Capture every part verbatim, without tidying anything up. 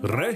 Re!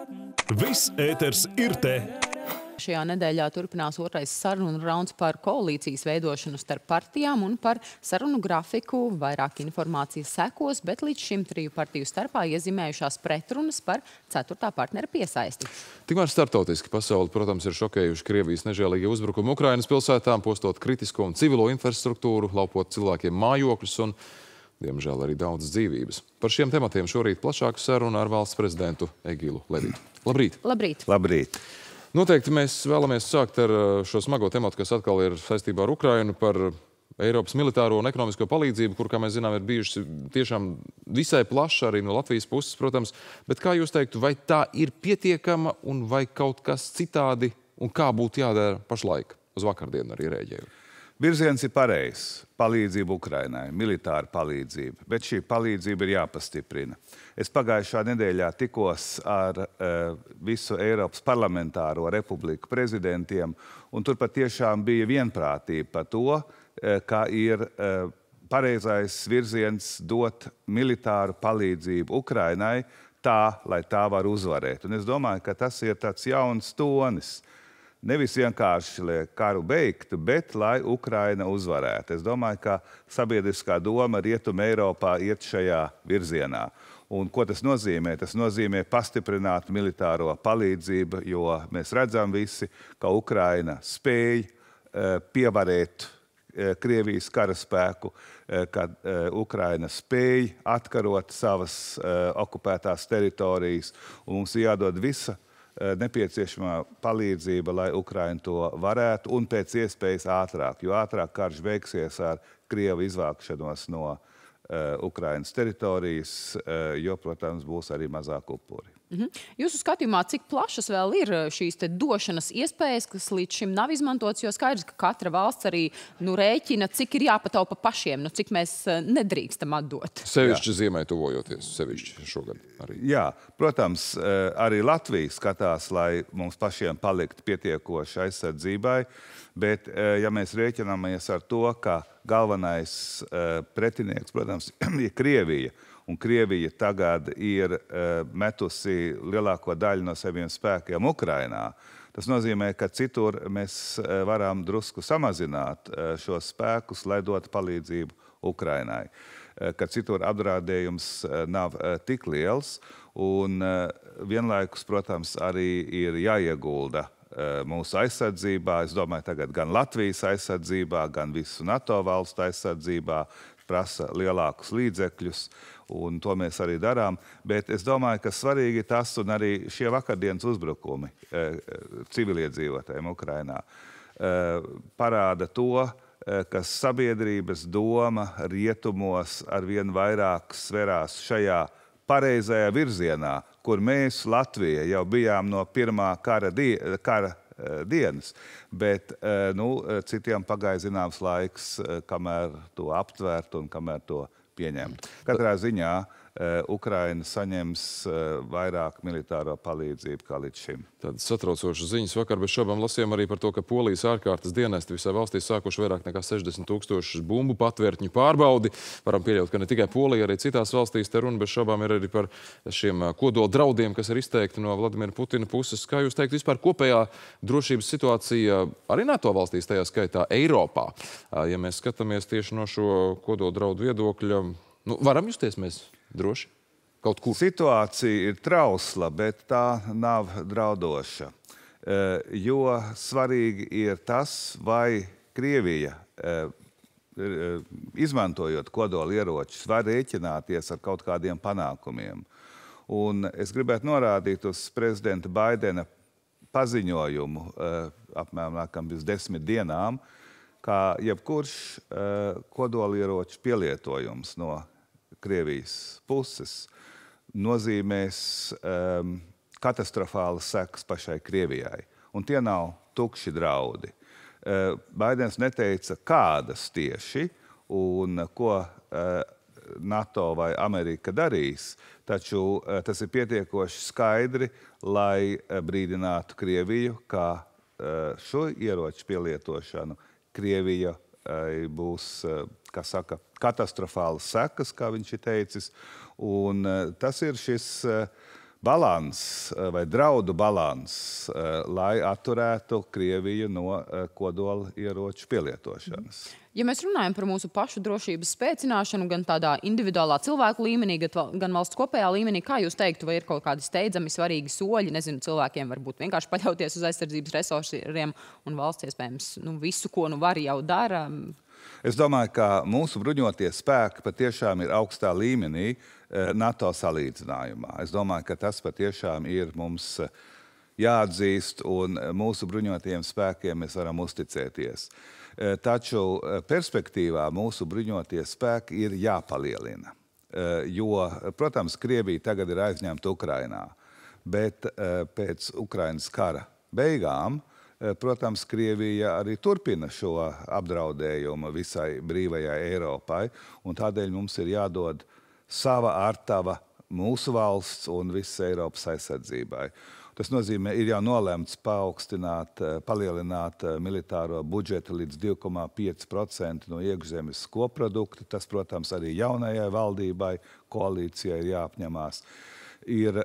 Viss ēters ir te! Šajā nedēļā turpinās otrais sarunu rauns par koalīcijas veidošanu starp partijām un par sarunu grafiku. Vairāk informācijas sekos, bet līdz šim triju partiju starpā iezīmējušās pretrunas par ceturtā partnera piesaisti. Tikmēr starptautiski pasauli, protams, ir šokējuši Krievijas nežēlīgie uzbrukumi Ukrainas pilsētām, postot kritisko un civilo infrastruktūru, laupot cilvēkiem mājokļus un, diemžēl, arī daudzas dzīvības. Par šiem tematiem šorīt plašāku sarunu ar valsts prezidentu Egilu Levītu. Labrīt! Labrīt! Labrīt! Noteikti mēs vēlamies sākt ar šo smago tematu, kas atkal ir saistībā ar Ukrainu, par Eiropas militāro un ekonomisko palīdzību, kur, kā mēs zinām, ir bijuši tiešām visai plaša arī no Latvijas puses, protams. Bet kā jūs teiktu, vai tā ir pietiekama un vai kaut kas citādi un kā būtu jādara pašlaik? Uz vakardienu arī rēģēju. Virziens ir pareizs. Palīdzība Ukrainai, militāra palīdzība, bet šī palīdzība ir jāpastiprina. Es pagājušā nedēļā tikos ar uh, visu Eiropas parlamentāro republiku prezidentiem, un tur patiešām bija vienprātība par to, uh, ka ir uh, pareizais virziens dot militāru palīdzību Ukrainai tā, lai tā var uzvarēt. Un es domāju, ka tas ir tāds jauns tonis. Nevis vienkārši, lai karu beigtu, bet lai Ukraina uzvarētu. Es domāju, ka sabiedriskā doma Rietuma Eiropā iet šajā virzienā. Un ko tas nozīmē? Tas nozīmē pastiprināt militāro palīdzību, jo mēs redzam visi, ka Ukraina spēj uh, pievarēt uh, Krievijas karaspēku, uh, ka uh, Ukraina spēj atkarot savas uh, okupētās teritorijas, un mums ir jādod visa nepieciešamā palīdzība, lai Ukraina to varētu, un pēc iespējas ātrāk, jo ātrāk karš beigsies ar Krievu izvākšanos no uh, Ukrainas teritorijas, uh, jo, protams, būs arī mazāk upuri. Mhm. Jūsu skatījumā, cik plašas vēl ir šīs te došanas iespējas, kas līdz šim nav izmantotas, jo skaidrs, ka katra valsts arī nu, rēķina, cik ir jāpataupa pašiem, nu, cik mēs nedrīkstam atdot. Sevišķi ziemai tuvojoties, sevišķi šogad arī. Jā, protams, arī Latvija skatās, lai mums pašiem palikt pietiekoši aizsardzībai, bet ja mēs rēķinamies ar to, ka galvenais pretinieks, protams, ir Krievija, un Krievija tagad ir uh, metusi lielāko daļu no saviem spēkiem Ukrainā. Tas nozīmē, ka citur mēs uh, varam drusku samazināt uh, šos spēkus, lai dotu palīdzību Ukrainai. Uh, ka citur apdraudējums uh, nav uh, tik liels, un uh, vienlaikus, protams, arī ir jāiegulda uh, mūsu aizsardzībā. Es domāju, tagad gan Latvijas aizsardzībā, gan visu NATO valstu aizsardzībā prasa lielākus līdzekļus, un to mēs arī darām. Bet es domāju, ka svarīgi tas, un arī šie vakardienas uzbrukumi eh, civiliedzīvotājiem Ukrainā eh, parāda to, eh, ka sabiedrības doma rietumos arvien vairāk sverās šajā pareizajā virzienā, kur mēs, Latvija, jau bijām no pirmā kara, die, kara dienas, bet nu, citiem pagāja zināms laiks, kamēr to aptvērt un kamēr to pieņemt. Katrā ziņā Ukraina saņems vairāk militāro palīdzību kā līdz šim. Tādas satraucošas ziņas vakar bez šaubām lasījām arī par to, ka Polijas ārkārtas dienesti visai valstī sākuši vairāk nekā sešdesmit tūkstošus bumbu patvērtņu pārbaudi. Varam pieļaut, ka ne tikai Polija, arī citās valstīs te runa bez šaubām ir arī par šiem kodola draudiem, kas ir izteikti no Vladimira Putina puses. Kā jūs teikt, vispār kopējā drošības situācija arī NATO valstīs, tajā skaitā Eiropā? Ja mēs skatāmies tieši no šo kodola draudu viedokļa, nu, varam justies mēs droši? Kaut kur. Situācija ir trausla, bet tā nav draudoša. Jo svarīgi ir tas, vai Krievija, izmantojot kodola ieročus, var rēķināties ar kaut kādiem panākumiem. Un es gribētu norādīt uz prezidenta Baidena paziņojumu apmēram nākam bez desmit dienām, kā jebkurš kodola ieroču pielietojums no Krievijas puses nozīmēs um, katastrofālas sekas pašai Krievijai. Un tie nav tukši draudi. Uh, Baidens neteica, kādas tieši un ko uh, NATO vai Amerika darīs, taču uh, tas ir pietiekoši skaidri, lai uh, brīdinātu Krieviju, ka uh, šo ieroču pielietošanu Krievija uh, būs, uh, kā saka, katastrofālas sekas, kā viņš ir teicis. Un tas ir šis balans vai draudu balans, lai atturētu Krieviju no kodola ieroču pielietošanas. Ja mēs runājam par mūsu pašu drošības spēcināšanu gan tādā individuālā cilvēku līmenī, gan valsts kopējā līmenī, kā jūs teiktu, vai ir kaut kādi steidzami svarīgi soļi, nezinu, cilvēkiem varbūt vienkārši paļauties uz aizsardzības resursiem un valsts iespējams nu, visu, ko nu var jau dara? Es domāju, ka mūsu bruņotie spēki patiešām ir augstā līmenī NATO salīdzinājumā. Es domāju, ka tas patiešām ir mums jāatzīst un mūsu bruņotajiem spēkiem mēs varam uzticēties. Taču perspektīvā mūsu bruņotie spēki ir jāpalielina, jo, protams, Krievija tagad ir aizņemta Ukrainā, bet pēc Ukrainas kara beigām, protams, Krievija arī turpina šo apdraudējumu visai brīvajai Eiropai, un tādēļ mums ir jādod sava ārtava mūsu valsts un visas Eiropas aizsardzībai. Tas nozīmē, ir jau nolemts paaugstināt, palielināt militāro budžetu līdz divi komā pieci procenti no iekšzemes koprodukta. Tas, protams, arī jaunajai valdībai, koalīcijai ir jāapņemās. Ir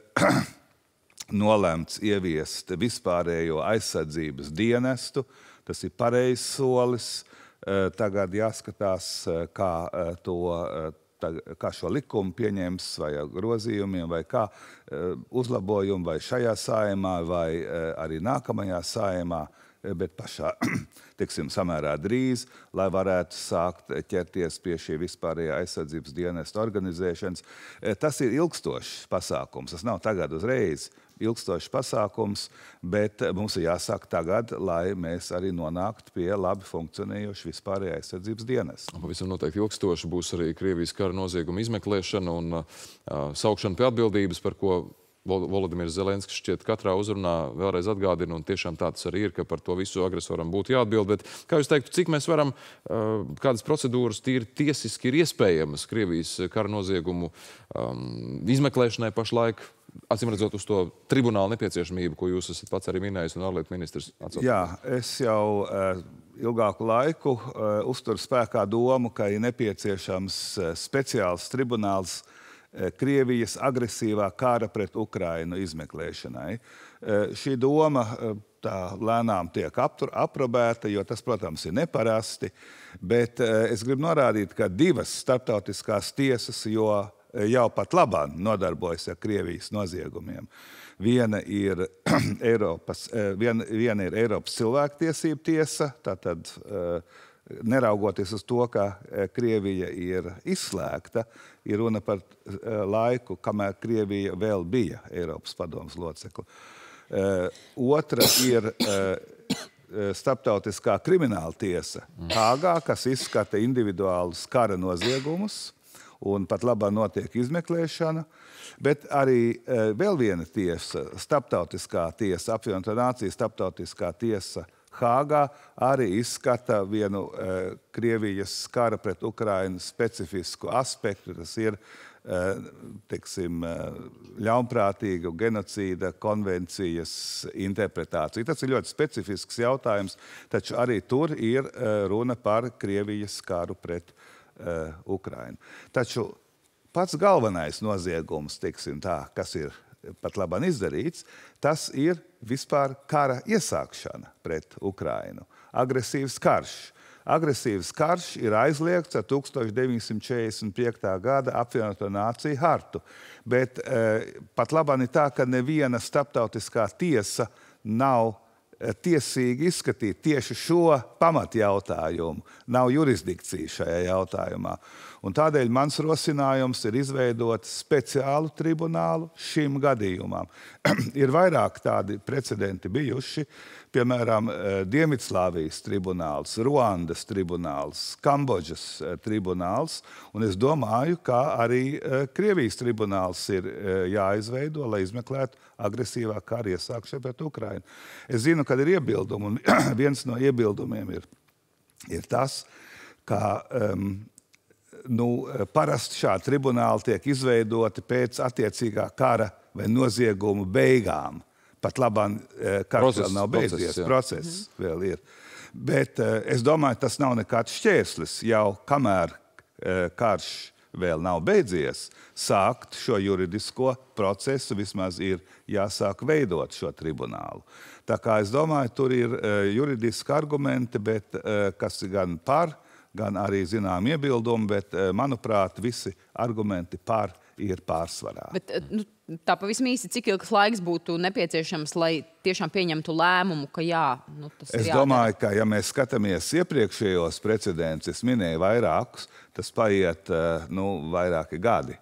nolemts ieviest vispārējo aizsardzības dienestu. Tas ir pareizs solis. Tagad jāskatās, kā to kā šo likumu pieņems, vai grozījumiem, vai kā uzlabojumu, vai šajā saimā, vai arī nākamajā saimā, bet pašā, tiksim, samērā drīz, lai varētu sākt ķerties pie šī vispārējā aizsardzības dienesta organizēšanas. Tas ir ilgstošs pasākums, tas nav tagad uzreiz ilgstošs pasākums, bet mums ir jāsāk tagad, lai mēs arī nonāktu pie labi funkcionējoša vispārējā aizsardzības dienesta. Pavisam noteikti ilgstoši būs arī Krievijas kara nozieguma izmeklēšana un uh, saukšana pie atbildības, par ko Volodimirs Zelenskis šķiet katrā uzrunā vēlreiz atgādina, un tiešām tāds arī ir, ka par to visu agresoram būtu jāatbild. Bet, kā jūs teiktu, cik mēs varam, uh, kādas procedūras tīri tiesiski ir iespējamas Krievijas kara noziegumu um, izmeklēšanai pašlaik? Acīm redzot uz to tribunālu nepieciešamību, ko jūs esat pats arī minējis un ārlietu ministrs atsaucās. Jā, es jau uh, ilgāku laiku uh, uzturu spēkā domu, ka ir nepieciešams uh, speciāls tribunāls uh, Krievijas agresīvā kara pret Ukrainu izmeklēšanai. Uh, šī doma uh, tā lēnām tiek aptur, aprobēta, jo tas, protams, ir neparasti, bet uh, es gribu norādīt, ka divas starptautiskās tiesas, jo jau pat labāk nodarbojas ar Krievijas noziegumiem. Viena ir Eiropas, viena, viena ir Eiropas cilvēktiesību tiesa, tātad neraugoties uz to, ka Krievija ir izslēgta, ir runa par laiku, kamēr Krievija vēl bija Eiropas padomes locekle. Otra ir starptautiskā krimināla tiesa Hāgā, kas izskata individuālus kara noziegumus, un pat labā notiek izmeklēšana, bet arī e, vēl viena tiesa, starptautiskā tiesa, apvienoto nāciju starptautiskā tiesa Hāgā, arī izskata vienu e, Krievijas kara pret Ukrainu specifisku aspektu, tas ir, e, teiksim, ļaunprātīga genocīda konvencijas interpretācija. Tas ir ļoti specifisks jautājums, taču arī tur ir e, runa par Krievijas karu pret Uh, Ukrainu. Taču pats galvenais noziegums, teiksim tā, kas ir pat labāk izdarīts, tas ir vispār kara iesākšana pret Ukrainu. Agresīvs karš. Agresīvs karš ir aizliegts ar tuksstoš deviņsimt četrdesmit piektā gada apvienoto nāciju hartu, bet uh, pat labāk ir tā, ka neviena starptautiskā tiesa nav tiesīgi izskatīt tieši šo pamatjautājumu. Nav jurisdikcija šajā jautājumā. Un tādēļ mans rosinājums ir izveidot speciālu tribunālu šim gadījumam. Ir vairāk tādi precedenti bijuši, piemēram, Dienvidslāvijas tribunāls, Ruandas tribunāls, Kambodžas tribunāls, un es domāju, ka arī Krievijas tribunāls ir jāizveido, lai izmeklētu agresīvā kara iesākšanu pret Ukrainu. Es zinu, kad ir iebildumi, un viens no iebildumiem ir, ir tas, ka um, nu, parasti šādi tribunāli tiek izveidoti pēc attiecīgā kara vai noziegumu beigām. Pat labāk karš vēl nav beidzies, process mhm. vēl ir. Bet es domāju, tas nav nekāds šķērslis jau, kamēr karš vēl nav beidzies, sākt šo juridisko procesu, vismaz ir jāsāk veidot šo tribunālu. Tā kā es domāju, tur ir juridiski argumenti, bet kas gan par, gan arī zinām iebildumi, bet, manuprāt, visi argumenti par ir pārsvarā. Bet, nu, tā pavisam īsi, cik ilgs laiks būtu nepieciešams, lai tiešām pieņemtu lēmumu, ka jā, nu, tas ir Es jādara? domāju, ka ja mēs skatāmies iepriekšējos precedents, es minēju vairākus, tas paiet, nu, vairāki gadi.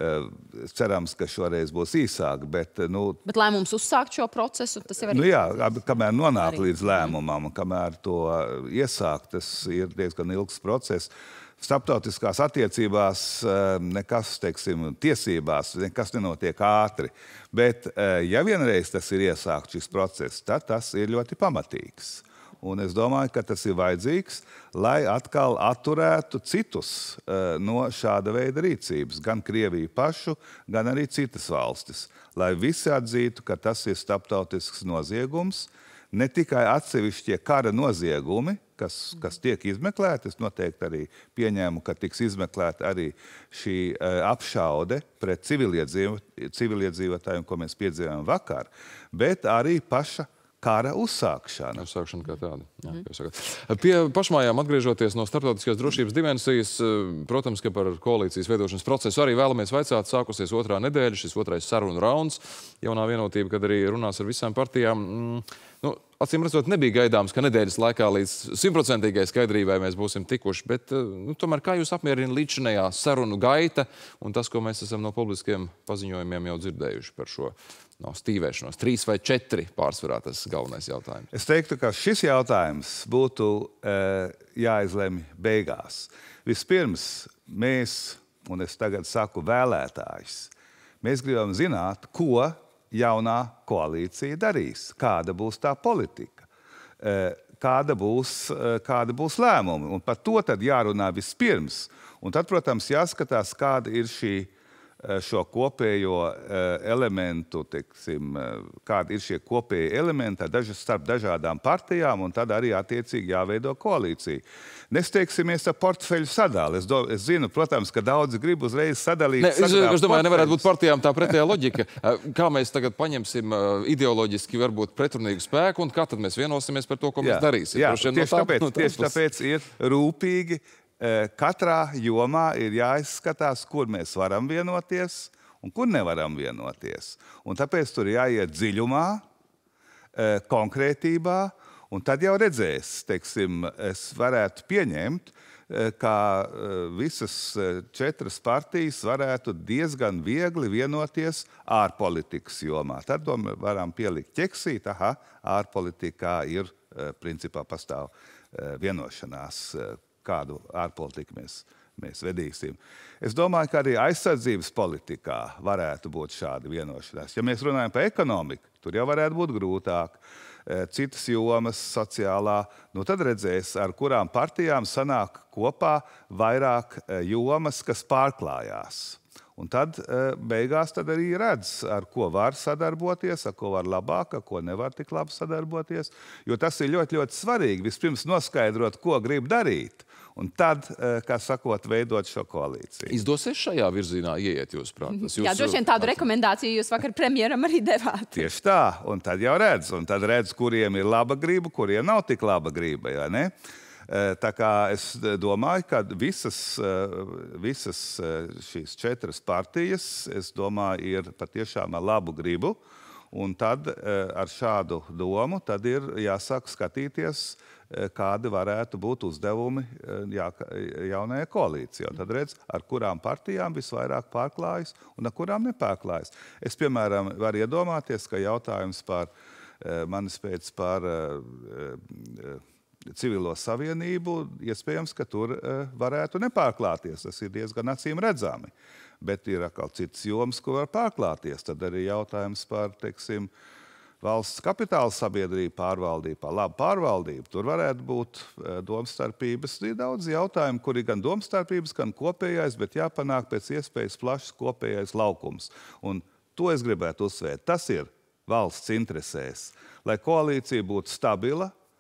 Cerams, ka šoreiz būs īsāk, bet, nu... Bet lēmums uzsākt šo procesu, tas jau arī... Nu jā, kamēr nonāk arī līdz lēmumam, kamēr to iesākt, tas ir diezgan ilgs process. Starptautiskās attiecībās nekas, teiksim, tiesībās, nekas nenotiek ātri. Bet, ja vienreiz tas ir iesākt šis process, tad tas ir ļoti pamatīgs. Un es domāju, ka tas ir vajadzīgs, lai atkal atturētu citus no šāda veida rīcības. Gan Krieviju pašu, gan arī citas valstis. Lai visi atzītu, ka tas ir starptautisks noziegums, ne tikai atsevišķie kara noziegumi, kas, kas tiek izmeklēti. Es noteikti arī pieņēmu, ka tiks izmeklēta arī šī apšaude pret civiliedzīvotājiem, ko mēs piedzīvojam vakar, bet arī paša kara uzsākšana. Uzsākšana kā tāda. Jā, mm. Pie pašmājām atgriežoties no starptautiskās drošības dimensijas, protams, ka par koalīcijas veidošanas procesu arī vēlamies vaicāt. Sākusies otrā nedēļa, šis otrais sarunu rauns. Jaunā vienotība, kad arī runās ar visām partijām. Nu, acīm redzot, nebija gaidāms, ka nedēļas laikā līdz simtprocentīgai skaidrībai mēs būsim tikuši, bet nu, tomēr kā jūs apmierina līdzinējā sarunu gaita un tas, ko mēs esam no publiskiem paziņojumiem jau dzirdējuši par šo no stīvēšanos? Trīs vai četri pārsvarā tas galvenais jautājums. Es teiktu, ka šis jautājums būtu e, jāizlemj beigās. Vispirms mēs, un es tagad saku vēlētājs, mēs gribam zināt, ko jaunā koalīcija darīs, kāda būs tā politika, kāda būs, kāda būs lēmumi. Un par to tad jārunā vispirms. Un tad, protams, jāskatās, kāda ir šī, šo kopējo elementu, teiksim, kādi ir šie kopēji elementi daži, starp dažādām partijām, un tad arī attiecīgi jāveido koalīcija. Nesteigsimies ar portfeļu sadali. Es, do, es zinu, protams, ka daudzi grib uzreiz sadalīt. Ne, es, es domāju, nevarētu būt partijām tā pretējā loģika. Kā mēs tagad paņemsim ideoloģiski varbūt pretrunīgu spēku, un kā tad mēs vienosimies par to, ko jā, mēs darīsim? Jā, tieši, no tā, tāpēc, no tā, tieši tāpēc ir rūpīgi. Katrā jomā ir jāizskatās, kur mēs varam vienoties un kur nevaram vienoties. Un tāpēc tur jāiet dziļumā, konkrētībā, un tad jau redzēs, teiksim, es varētu pieņemt, ka visas četras partijas varētu diezgan viegli vienoties ārpolitikas jomā. Tad varam pielikt ķeksīt, aha, ārpolitikā ir, principā, pastāv vienošanās, kādu ārpolitiku mēs, mēs vedīsim. Es domāju, ka arī aizsardzības politikā varētu būt šāda vienošanās. Ja mēs runājam par ekonomiku, tur jau varētu būt grūtāk. Citas jomas sociālā, nu tad redzēs, ar kurām partijām sanāk kopā vairāk jomas, kas pārklājās. Un tad beigās tad arī redz, ar ko var sadarboties, ar ko var labāk, ar ko nevar tik labi sadarboties. Jo tas ir ļoti, ļoti svarīgi. Vispirms noskaidrot, ko grib darīt. Un tad, kā sakot, veidot šo koalīciju. Izdosies šajā virzienā ieiet jūs prāt? Jūs... Jā, droši vien tādu rekomendāciju jūs vakar premjeram arī devāt. Tieši tā. Un tad jau redz. Un tad redz, kuriem ir laba griba, kuriem nav tik laba griba, ja ne? Tā kā es domāju, ka visas, visas šīs četras partijas, es domāju, ir patiešām ar labu gribu. Un tad ar šādu domu tad ir jāsāk skatīties, kādi varētu būt uzdevumi jā, jaunajai koalīcijai. Tad redz, ar kurām partijām visvairāk pārklājas un ar kurām nepārklājas. Es, piemēram, varu iedomāties, ka jautājums par manis pēc par civilo savienību, iespējams, ka tur varētu nepārklāties. Tas ir diezgan acīm redzami. Bet ir atkal citas jomas, ko var pārklāties. Tad arī jautājums par, teiksim, valsts kapitāla sabiedrību pārvaldību, par labu pārvaldību. Tur varētu būt domstarpības. Ir daudz jautājumu, kur ir gan domstarpības, gan kopējais, bet jāpanāk pēc iespējas plašs kopējais laukums. Un to es gribētu uzsvērt. Tas ir valsts interesēs, lai koalīcija būtu stabila,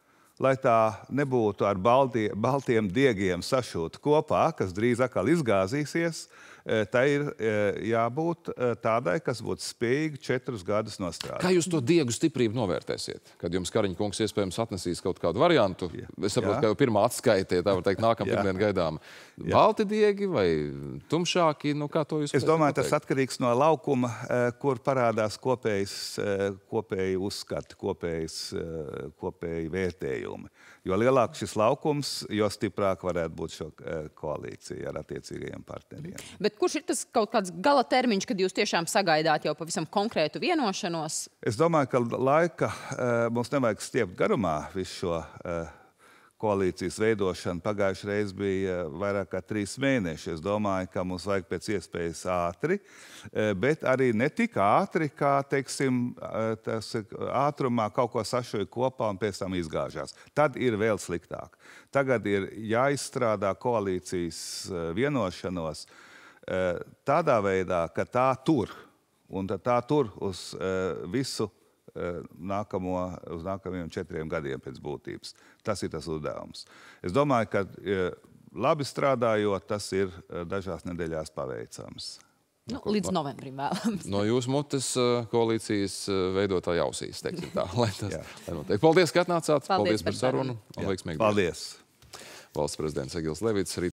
lai tā nebūtu ar baltie, baltiem diegiem sašūta kopā, kas drīz atkal izgāzīsies, tā ir jābūt tādai, kas būtu spējīga četrus gadus nostrādāt. Kā jūs to diegu stiprību novērtēsiet? Kad jums Kariņa kungs iespējams atnesīs kaut kādu variantu, jā. Es saprotu, jā. Ka jau pirmā atskaitē, tā var teikt, nākam pirmdien gaidām. Jā. Balti diegi vai tumšāki? Nu, kā to jūs es domāju, pateikt? Tas atkarīgs no laukuma, kur parādās kopējas, kopēji uzskati, kopējas, kopēji vērtējumi. Jo lielāks šis laukums, jo stiprāk varētu būt šo koalīciju ar attiecīgajiem partneriem. Bet kurš ir tas kaut kāds gala termiņš, kad jūs tiešām sagaidāt jau pavisam konkrētu vienošanos? Es domāju, ka laika mums nevajag stiept garumā visu šo koalīcijas veidošanu. Pagājušajā reizē bija vairāk kā trīs mēneši. Es domāju, ka mums vajag pēc iespējas ātri, bet arī ne tik ātri, kā, teiksim, tas ātrumā kaut ko sašoja kopā un pēc tam izgāžās. Tad ir vēl sliktāk. Tagad ir jāizstrādā koalīcijas vienošanos tādā veidā, ka tā tur, un tā tur uz visu nākamo, uz nākamajiem četriem gadiem pēc būtības. Tas ir tas uzdevums. Es domāju, ka labi strādājot, tas ir dažās nedēļās paveicams. Nu, līdz novembrim vēlams. No jūsu mutes koalīcijas veidotāja ausīs, teiksim tā. Lai tas, lai notiek. Paldies, ka atnācāt. Paldies, Paldies par sarunu. Un veiksmīgi. Paldies. Valsts prezidents Egils Levits.